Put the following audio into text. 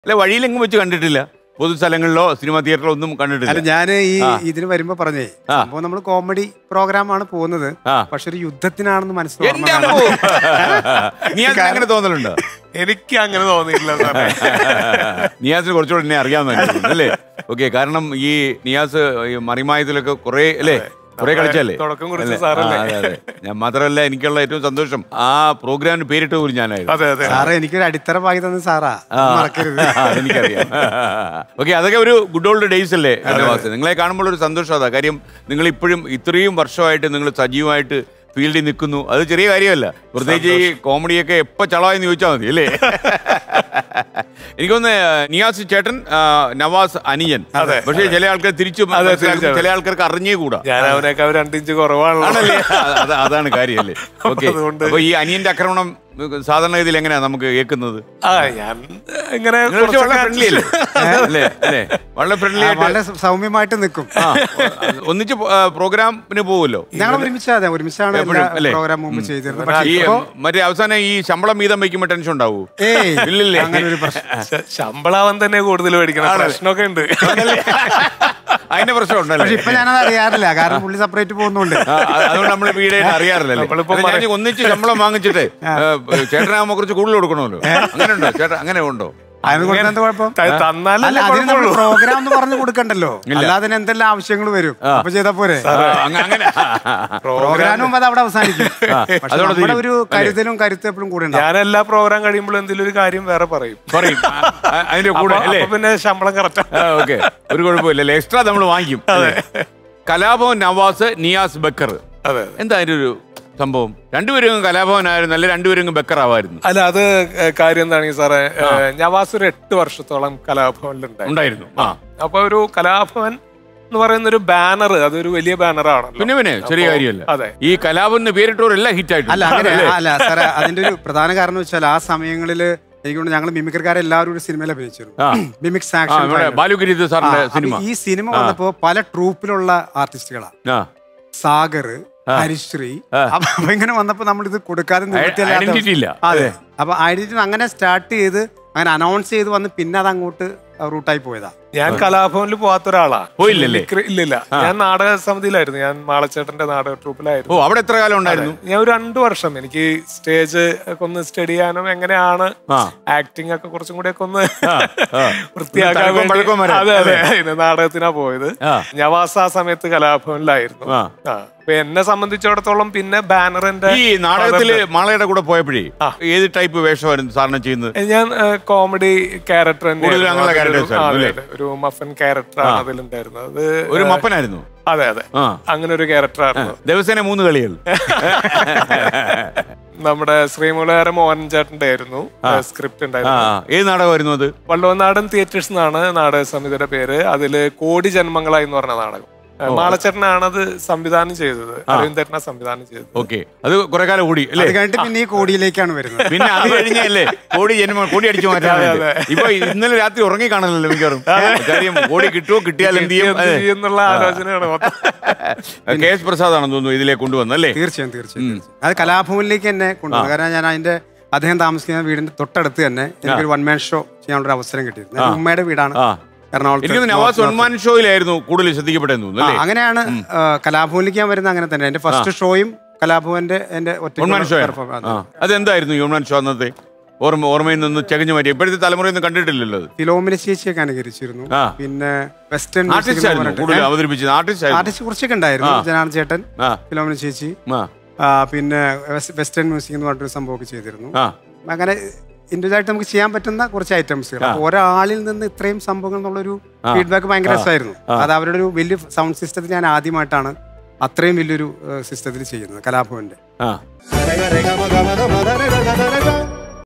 അല്ല വഴിയിലെങ്ങും വെച്ച് കണ്ടിട്ടില്ല, പൊതുസ്ഥലങ്ങളിലോ സിനിമാ തിയേറ്ററിലോ ഒന്നും കണ്ടിട്ടില്ല. അല്ല ഞാൻ ഈ ഇതിന് വരുമ്പോ പറഞ്ഞേ സംഭവം നമ്മൾ കോമഡി പ്രോഗ്രാമാണ് പോകുന്നത്, പക്ഷെ ഒരു യുദ്ധത്തിനാണെന്ന് മനസ്സിലാവും. നീ അങ്ങനെ തോന്നലുണ്ടോ? എനിക്ക് അങ്ങനെ തോന്നിയില്ല. നിയാസിന് കുറച്ചുകൂടെ എന്നെ അറിയാമെന്ന് അല്ലേ? ഓക്കെ, കാരണം ഈ നിയാസ് മറിമായത്തിലൊക്കെ കുറെ അല്ലേ കുറെ കളിച്ചല്ലേ. ഞാൻ മാത്രമല്ല, എനിക്കുള്ള ഏറ്റവും സന്തോഷം ആ പ്രോഗ്രാമിന് പേരിട്ട് പോലും ഞാനായിരുന്നു. സാറേ എനിക്കൊരു അടിത്തറ പാകി തന്നെ സാറാ, മറക്കരുത്. എനിക്കറിയാം. ഓക്കെ, അതൊക്കെ ഒരു ഗുഡ് ഓൾഡ് ഡേയ്സ് അല്ലേ നവാസ്? നിങ്ങളെ കാണുമ്പോൾ ഒരു സന്തോഷം അതാ. കാര്യം നിങ്ങൾ ഇപ്പോഴും ഇത്രയും വർഷമായിട്ട് നിങ്ങൾ സജീവമായിട്ട് ഫീൽഡിൽ നിൽക്കുന്നു. അത് ചെറിയ കാര്യമല്ല. പ്രത്യേകിച്ച് ഈ കോമഡിയൊക്കെ എപ്പോൾ ചളവായെന്ന് ചോദിച്ചാൽ മതി അല്ലേ? എനിക്കൊന്ന് നിയാസ് ചേട്ടൻ, നവാസ് അനിയൻ. പക്ഷേ ചില ആൾക്കാർ തിരിച്ചു, ചില ആൾക്കാർക്ക് അറിഞ്ഞേ കൂടാ. ഞാൻ അവനൊക്കെ 2 ഇഞ്ച് കുറവാണല്ലേ. അതാണ് കാര്യം അല്ലേ? ഓക്കെ, അപ്പൊ ഈ അനിയന്റെ ആക്രമണം സാധാരണഗതിയിൽ എങ്ങനെയാ നമുക്ക് കേൾക്കുന്നത്? ഞാൻ ഇങ്ങനെ വളരെ ഫ്രണ്ട്ലി വളരെ സൗമ്യമായിട്ട് നിൽക്കും. ഒന്നിച്ച് പ്രോഗ്രാമിന് പോകുമല്ലോ. ഞങ്ങൾ ഒരുമിച്ചാണ് പ്രോഗ്രാം മുമ്പ് ചെയ്തിരുന്നത്. മറ്റേ അവസാനം ഈ ശമ്പളം വീതം വയ്ക്കുമ്പോ ടെൻഷൻ ഉണ്ടാവൂ? ഇല്ലല്ലേ? അങ്ങനെ ഒരു പ്രശ്നം. ശമ്പളാവൻ തന്നെ കൂടുതൽ മേടിക്കണം, പ്രശ്നമൊക്കെ ഉണ്ട്. അതിന്റെ പ്രശ്നം ഉണ്ടല്ലോ. പക്ഷെ ഇപ്പൊ ഞാനത് അറിയാറില്ല, കാരണം പുള്ളി സെപ്പറേറ്റ് പോകുന്നുണ്ട്. അതുകൊണ്ട് നമ്മൾ വീടായിട്ട് അറിയാറില്ലല്ലോ. ഒന്നിച്ച് ശമ്പളം വാങ്ങിച്ചിട്ട് ചേട്ടനാകുമ്പോ കുറച്ച് കൂടുതൽ കൊടുക്കണമല്ലോ. അങ്ങനെ ഉണ്ടോ ചേട്ടാ? അങ്ങനെ ഉണ്ടോ? പ്രോഗ്രാം എന്ന് പറഞ്ഞു കൊടുക്കണ്ടല്ലോ, അല്ലാതെ എന്തെല്ലാം ആവശ്യങ്ങൾ വരും. അപ്പൊ ചെയ്താ പോരെ? പ്രോഗ്രാമും അത് അവിടെ അവസാനിക്കും. നമ്മുടെ ഒരു കരുതലും കരുത്തും എപ്പോഴും കൂടെ. ഞാൻ എല്ലാ പ്രോഗ്രാം കഴിയുമ്പോഴും എന്തെങ്കിലും ഒരു കാര്യം വേറെ പറയും. അതിന്റെ കൂടെ പിന്നെ ശമ്പളം കറക്റ്റ്. ഓക്കെ, ഒരു കുഴപ്പമില്ലല്ലേ, എക്സ്ട്രാ നമ്മൾ വാങ്ങിക്കും. കലാഭവൻ നവാസ്, നിയാസ് ബക്കർ. എന്താ അതിന്റെ ഒരു സംഭവം? രണ്ടുപേരും കലാഭവനായിരുന്നു അല്ലെ രണ്ടുപേരും ബക്കർ ആവായിരുന്നു? അല്ല, അത് കാര്യം എന്താണെങ്കിൽ സാറേ, നവാസ് ഒരു 8 വർഷത്തോളം കലാഭവനിലുണ്ടായിരുന്നു. അപ്പൊ ഒരു കലാഭവൻ എന്ന് പറയുന്ന ഒരു ബാനർ, അതൊരു വലിയ ബാനറാണ്. പിന്നെ ചെറിയ കാര്യമല്ല. അതെ, ഈ കലാഭവന് പേരിട്ടവരെല്ലാം ഹിറ്റ് ആയിട്ട്. അല്ല സാറേ, അതിന്റെ ഒരു പ്രധാന കാരണം വെച്ചാൽ ആ സമയങ്ങളില് എനിക്കൊണ്ട് ഞങ്ങൾ മിമിക്രിക്കാരെല്ലാവരും ഒരു സിനിമയിൽ അഭിനയിച്ചിരുന്നു. Mimics action. ഈ സിനിമ വന്നപ്പോ പല ട്രൂപ്പിലുള്ള ആർട്ടിസ്റ്റുകളാണ്. സാഗർ, ഹരിശ്രീ. അപ്പൊ ഇങ്ങനെ വന്നപ്പോ നമ്മളിത് കൊടുക്കാതെ നിവൃത്തിയല്ല. അതെ, അപ്പൊ ഐഡന്റിറ്റി അങ്ങനെ സ്റ്റാർട്ട് ചെയ്ത് അങ്ങനെ അനൗൺസ് ചെയ്ത് വന്ന് പിന്നെ അത് അങ്ങോട്ട് റൂട്ടായി പോയതാ. ഞാൻ കലാഭവനിൽ പോവാത്ത ഒരാളാ. ഇല്ലില്ല, ഞാൻ നാടക സമിതിയിലായിരുന്നു. ഞാൻ മാളച്ചേട്ടന്റെ നാടക ട്രൂപ്പിലായിരുന്നു. അവിടെ എത്ര കാലം ഉണ്ടായിരുന്നു? ഞാൻ ഒരു 2 വർഷം. എനിക്ക് സ്റ്റേജ് ഒക്കെ ഒന്ന് സ്റ്റഡി ചെയ്യാനും എങ്ങനെയാണ് ആക്ടിങ് ഒക്കെ കുറച്ചും കൂടെ ഒക്കെ ഒന്ന് വൃത്തിയാക്കാൻ. അതെ, നാടകത്തിനാ പോയത്. നവാസ് ആ സമയത്ത് കലാഭവനിലായിരുന്നു. അപ്പൊ എന്നെ സംബന്ധിച്ചിടത്തോളം പിന്നെ ബാനറിന്റെ ഈ നാടകത്തില് മാളയുടെ കൂടെ പോയപ്പോഴേ ഏത് ടൈപ്പ് വേഷമായിരുന്നു സാറിന് ചെയ്യുന്നത്? ഞാൻ കോമഡി ക്യാരക്ടർ, ഒരു മഫൻ ക്യാരക്ടറാണ് അതിലുണ്ടായിരുന്നത്. ഒരു മപ്പനായിരുന്നു. അതെ, അങ്ങനെ ഒരു ക്യാരക്ടറായിരുന്നു. ദിവസേന 3 കളികൾ. നമ്മുടെ ശ്രീമൂലകാര മോഹൻ ചേട്ടന്റെ ആയിരുന്നു സ്ക്രിപ്റ്റ് ഉണ്ടായിരുന്നു. ഏത് നാടകമായിരുന്നു അത്? വള്ളവനാടൻ തിയേറ്റേഴ്സ് എന്നാണ് നാടക സമിതിയുടെ പേര്. അതില് കോടി ജന്മങ്ങളായി എന്ന് പറഞ്ഞ നാടകം മാളച്ചേട്ടനാണ് അത് സംവിധാനം ചെയ്തത്. അരവിന്ദേട്ടനാ സംവിധാനം ചെയ്തത്. ഓക്കെ, അത് കുറെ കാലം കൂടി അല്ലേ? പിന്നെ ഈ കോടിയിലേക്കാണ് വരുന്നത്. പിന്നെ അത് കഴിഞ്ഞല്ലേ കോടി കോടി അടിച്ചു മാറ്റാൻ. ഇപ്പൊ ഇന്നലെ രാത്രി ഉറങ്ങി കാണണല്ലോ മിക്കവാറും. കാര്യം കോടി കിട്ടുമോ, കിട്ടിയാൽ എന്ത് ചെയ്യും എന്നുള്ള ആലോചനയാണ്. കെ എസ് പ്രസാദ് ആണെന്ന് തോന്നുന്നു ഇതിലേക്ക് കൊണ്ടുവന്നല്ലേ? തീർച്ചയായും അത് കലാഭവനിലേക്ക് തന്നെ കൊണ്ടുവന്നു. കാരണം ഞാൻ അതിന്റെ അദ്ദേഹം താമസിക്കുന്ന വീടിന്റെ തൊട്ടടുത്ത് തന്നെ എനിക്കൊരു 1 മാൻ ഷോ ചെയ്യാനുള്ള അവസരം കിട്ടിയിരുന്നു. ഉമ്മയുടെ വീടാണ് എറണാകുളത്ത്. നവാസ് 1 മാൻ ഷോയിലായിരുന്നു കൂടുതൽ ശ്രദ്ധിക്കപ്പെട്ടെന്ന്. അങ്ങനെയാണ് കലാഭവനിലേക്ക് ഞാൻ വരുന്നത്. അങ്ങനെ തന്നെ എന്റെ ഫസ്റ്റ് ഷോയും കലാഭവന്റെ എന്റെ 1 മാൻ ഷോ. അതെന്തായിരുന്നു 1 man show? അന്നത്തെ ഓർമ്മയിൽ നിന്ന് ചകഞ്ഞു മാറ്റി ഇപ്പോഴത്തെ തലമുറയിൽ നിന്ന് കണ്ടിട്ടില്ലല്ലോ. ഫിലോമിന ചേച്ചിയൊക്കെ അനുകരിച്ചിരുന്നു. പിന്നെ വെസ്റ്റേൺ അവതരിപ്പിച്ചത് ആർട്ടിസ്റ്റ് കുറച്ചൊക്കെ ഉണ്ടായിരുന്നു. ജനാർദ്ദൻ ചേട്ടൻ, ഫിലോമിന ചേച്ചി, പിന്നെ വെസ്റ്റേൺ മ്യൂസിക് എന്ന് പറഞ്ഞൊരു സംഭവമൊക്കെ ചെയ്തിരുന്നു. അങ്ങനെ ഇൻഡിവിജ്വലായിട്ട് നമുക്ക് ചെയ്യാൻ പറ്റുന്ന കുറച്ച് ഐറ്റംസുകൾ. ഒരാളിൽ നിന്ന് ഇത്രയും സംഭവങ്ങൾ എന്നുള്ളൊരു ഫീഡ്ബാക്ക് ഭയങ്കര രസമായിരുന്നു. അത് അവരുടെ ഒരു വലിയ സൗണ്ട് സിസ്റ്റത്തിൽ ഞാൻ ആദ്യമായിട്ടാണ് അത്രയും വലിയൊരു സിസ്റ്റത്തിൽ ചെയ്യുന്നത് കലാഭവന്റെ.